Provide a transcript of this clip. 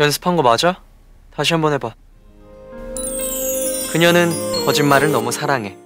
연습한 거 맞아? 다시 한번 해봐. 그녀는 거짓말을 너무 사랑해.